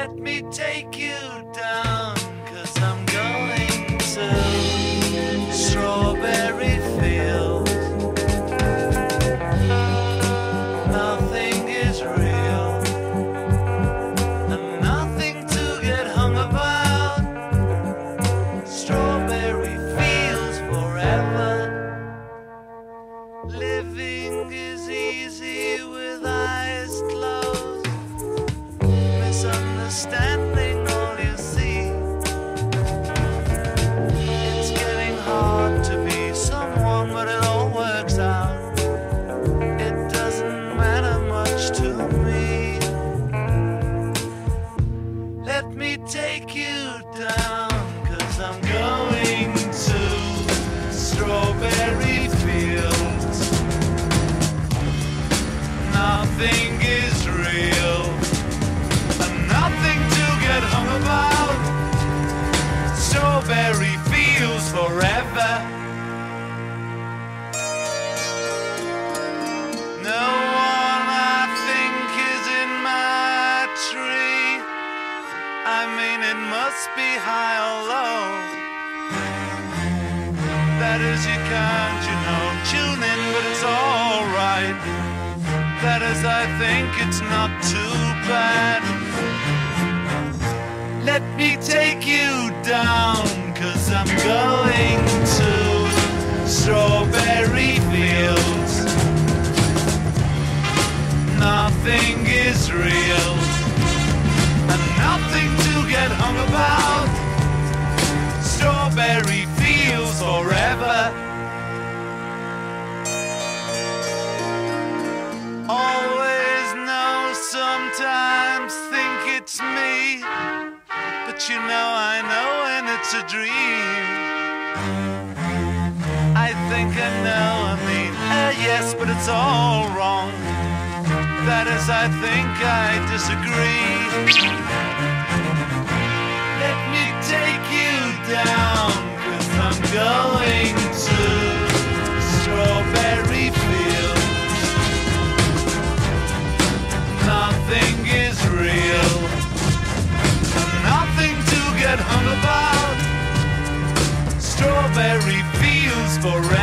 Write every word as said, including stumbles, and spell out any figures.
Let me take you down, 'cause I'm going to strawberry fields. Nothing is real, and nothing to get hung about. Strawberry fields forever. Living is easy with eyes closed. Misunderstanding all you see. It's getting hard to be someone, but it all works out. It doesn't matter much to me. Let me take you down, 'cause I'm going to strawberry fields. Nothing is real, and nothing to get hung about. Strawberry fields forever. No one I think is in my tree. I mean, it must be high or low. That is, you can't, you know, tune in, but it's alright. That is, I think it's not too bad. Let me take you down, 'cause I'm going to strawberry fields. Nothing is real, and nothing to get hung about. Strawberry fields forever. Always know, sometimes think it's me, but you know I know when it's a dream. I think I know, I mean, uh, yes, but it's all wrong. That is, I think I disagree. Let me take you down, 'cause I'm going to strawberry fields. Nothing is real, and nothing to get hung about. Strawberry fields forever.